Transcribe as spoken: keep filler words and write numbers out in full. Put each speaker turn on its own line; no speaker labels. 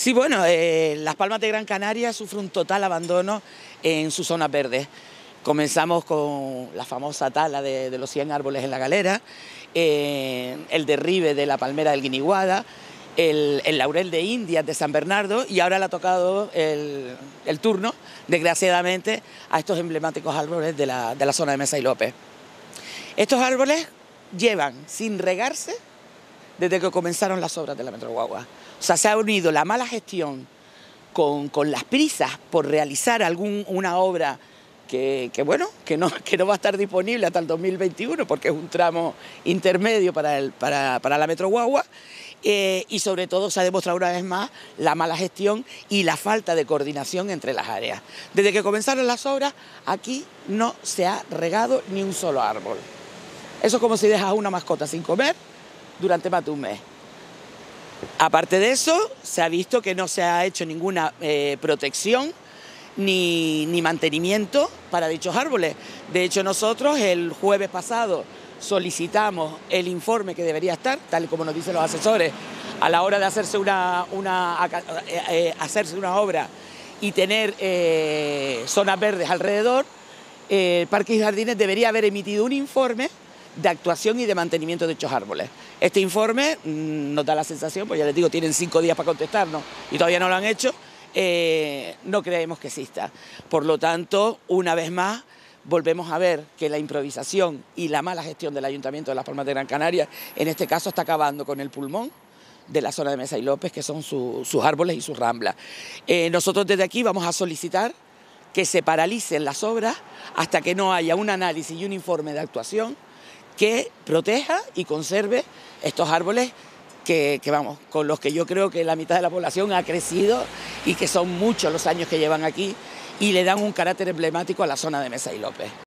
Sí, bueno, eh, Las Palmas de Gran Canaria sufre un total abandono en sus zonas verdes. Comenzamos con la famosa tala de, de los cien árboles en la Galera, eh, el derribe de la palmera del Guiniguada, el, el laurel de Indias de San Bernardo, y ahora le ha tocado el, el turno, desgraciadamente, a estos emblemáticos árboles de la, de la zona de Mesa y López. Estos árboles llevan sin regarse desde que comenzaron las obras de la Metro Guagua. O sea, se ha unido la mala gestión con, con las prisas por realizar alguna obra que, que, bueno, que no, que no va a estar disponible hasta el dos mil veintiuno porque es un tramo intermedio para, el, para, para la Metro Guagua. Eh, y sobre todo se ha demostrado una vez más la mala gestión y la falta de coordinación entre las áreas. Desde que comenzaron las obras, aquí no se ha regado ni un solo árbol. Eso es como si dejas a una mascota sin comer durante más de un mes. Aparte de eso, se ha visto que no se ha hecho ninguna eh, protección ni, ni mantenimiento para dichos árboles. De hecho, nosotros el jueves pasado solicitamos el informe que debería estar, tal y como nos dicen los asesores, a la hora de hacerse una, una, eh, hacerse una obra y tener eh, zonas verdes alrededor. El Parque y Jardines debería haber emitido un informe de actuación y de mantenimiento de dichos árboles. Este informe mmm, nos da la sensación, pues ya les digo, tienen cinco días para contestarnos y todavía no lo han hecho, eh, no creemos que exista. Por lo tanto, una vez más, volvemos a ver que la improvisación y la mala gestión del Ayuntamiento de Las Palmas de Gran Canaria, en este caso, está acabando con el pulmón de la zona de Mesa y López, que son su, sus árboles y sus ramblas. Eh, nosotros desde aquí vamos a solicitar que se paralicen las obras hasta que no haya un análisis y un informe de actuación que proteja y conserve estos árboles que, que, vamos, con los que yo creo que la mitad de la población ha crecido y que son muchos los años que llevan aquí y le dan un carácter emblemático a la zona de Mesa y López.